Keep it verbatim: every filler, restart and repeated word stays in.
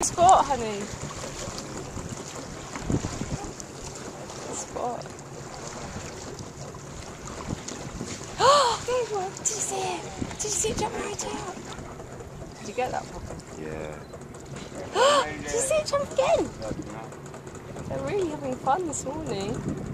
Spot, honey. Spot. Oh, good one. Did you see it? Did you see it jump right out? Did you get that problem? Yeah. Did you see it jump again? They're really having fun this morning.